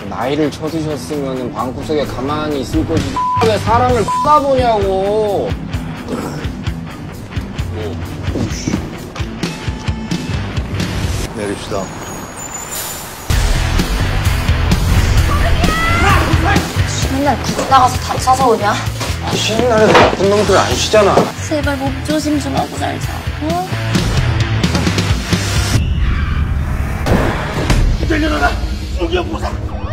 나이를 쳐드셨으면 방구석에 가만히 있을 거지. 왜 사람을 보냐고. 내립시다. 맨날 구직 나가서 다쳐서 오냐? 쉬는 날에도 나쁜 놈들 안 쉬잖아. 제발 몸 조심 좀 하고 살자. 어? 기다려라! 송경보사!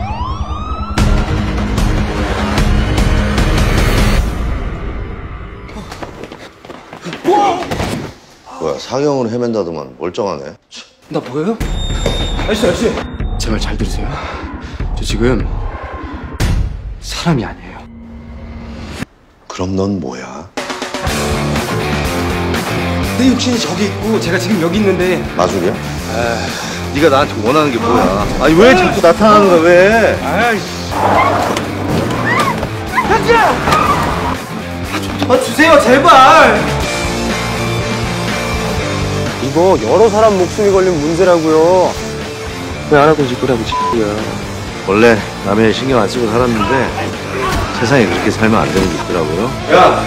뭐야, 사경으로 헤맨다더만 멀쩡하네. 나 보여요? 아저씨. 제 말 잘 들으세요. 저 지금 사람이 아니에요. 그럼 넌 뭐야? 내 육신이 저기 있고 제가 지금 여기 있는데. 마술이야? 네가 나한테 원하는 게 뭐야? 아니 왜 자꾸 나타나는 거야, 왜? 아이씨. 현지야! 주세요, 제발! 이거 여러 사람 목숨이 걸린 문제라고요. 왜 알아보지 그러고 싶고요. 원래 남의 신경 안 쓰고 살았는데 세상에 그렇게 살면 안 되는 게 있더라고요. 야!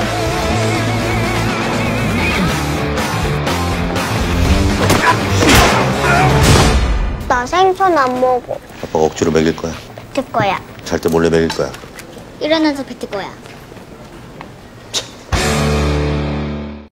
나 생선 안 먹어. 아빠가 억지로 먹일 거야. 뱉을 거야. 잘 때 몰래 먹일 거야. 일어나서 뱉을 거야.